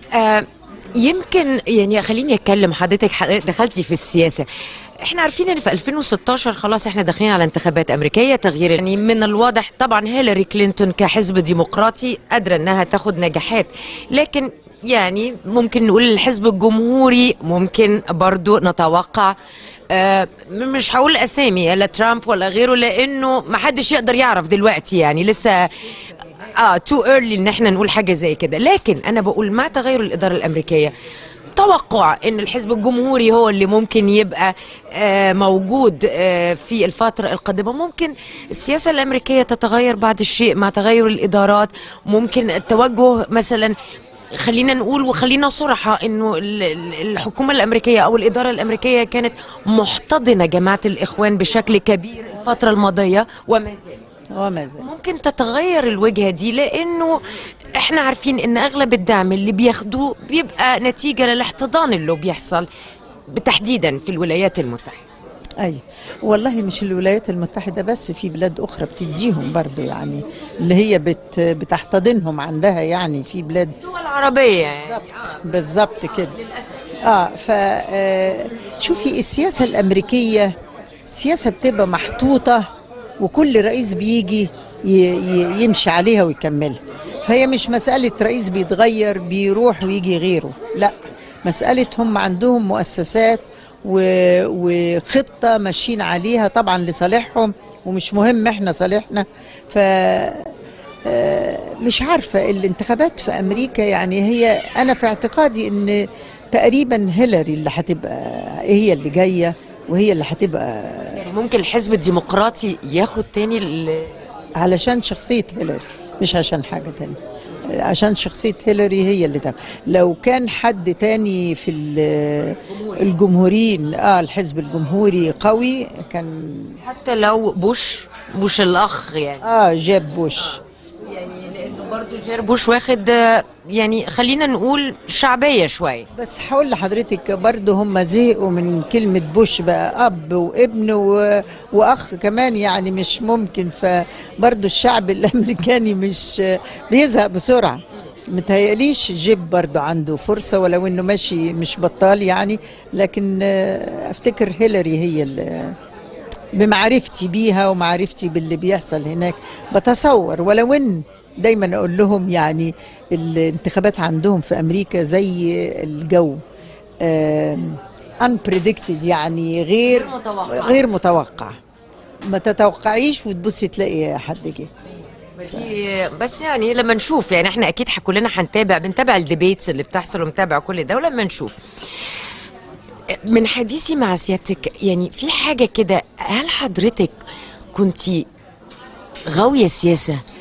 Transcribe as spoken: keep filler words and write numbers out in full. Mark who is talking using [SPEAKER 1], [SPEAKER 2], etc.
[SPEAKER 1] آه يمكن يعني خليني اتكلم. حضرتك حضرتك دخلتي في السياسه. احنا عارفين ان في ألفين وستاشر خلاص احنا داخلين على انتخابات امريكيه تغيير. يعني من الواضح طبعا هيلاري كلينتون كحزب ديمقراطي قادره انها تاخد نجاحات، لكن يعني ممكن نقول الحزب الجمهوري ممكن برضو نتوقع آه مش هقول اسامي لا ترامب ولا غيره، لانه ما حدش يقدر يعرف دلوقتي، يعني لسه اه تو ايرلي ان احنا نقول حاجه زي كده. لكن انا بقول مع تغير الاداره الامريكيه توقع ان الحزب الجمهوري هو اللي ممكن يبقى آه موجود آه في الفتره القادمه. ممكن السياسه الامريكيه تتغير بعد الشيء مع تغير الادارات. ممكن التوجه مثلا، خلينا نقول وخلينا صراحة انه الحكومة الامريكية او الادارة الامريكية كانت محتضنة جماعة الاخوان بشكل كبير الفترة الماضية وما زال
[SPEAKER 2] وما زال
[SPEAKER 1] ممكن تتغير الوجهة دي، لانه احنا عارفين ان اغلب الدعم اللي بياخدوه بيبقى نتيجة للاحتضان اللي بيحصل تحديدا في الولايات المتحدة.
[SPEAKER 2] ايوه والله، مش الولايات المتحدة بس، في بلاد اخرى بتديهم برضو، يعني اللي هي بت بتحتضنهم عندها، يعني في بلاد
[SPEAKER 1] دول عربية يعني.
[SPEAKER 2] بالظبط بالظبط كده. اه ف آه، شوفي السياسة الامريكية سياسة بتبقى محطوطة، وكل رئيس بيجي يمشي عليها ويكملها. فهي مش مسألة رئيس بيتغير بيروح ويجي غيره، لا، مسألة هم عندهم مؤسسات وخطة ماشيين عليها طبعا لصالحهم، ومش مهم احنا صالحنا. ف مش عارفة الانتخابات في أمريكا، يعني هي أنا في اعتقادي أن تقريبا هيلاري اللي هتبقى هي اللي جاية، وهي اللي هتبقى،
[SPEAKER 1] يعني ممكن الحزب الديمقراطي ياخد تاني ال...
[SPEAKER 2] علشان شخصية هيلاري، مش عشان حاجة تانية، عشان شخصية هيلاري هي اللي تاخد. لو كان حد تاني في الجمهوريين اه الحزب الجمهوري قوي كان،
[SPEAKER 1] حتى لو بوش بوش الأخ يعني
[SPEAKER 2] اه جاب بوش،
[SPEAKER 1] يعني لأنه برضو جير بوش واخد يعني خلينا نقول شعبية شوية.
[SPEAKER 2] بس هقول لحضرتك برضو هم زهقوا من كلمة بوش، بقى أب وابن و... وأخ كمان، يعني مش ممكن. فبرضو الشعب الأمريكاني مش بيزهق بسرعة. متهيأليش جيب برضو عنده فرصة، ولو إنه ماشي مش بطال يعني، لكن أفتكر هيلاري هي اللي بمعرفتي بيها ومعرفتي باللي بيحصل هناك بتصور. ولو إن دايما اقول لهم يعني الانتخابات عندهم في امريكا زي الجو unpredicted، يعني غير
[SPEAKER 1] غير متوقع.
[SPEAKER 2] غير متوقع، ما تتوقعيش وتبصي تلاقي حد جه.
[SPEAKER 1] بس, بس يعني لما نشوف، يعني احنا اكيد كلنا هنتابع، بنتابع الديبيتس اللي بتحصل ومتابع كل ده، ولما نشوف. من حديثي مع سيادتك يعني في حاجة كده، هل حضرتك كنتي غاوية سياسة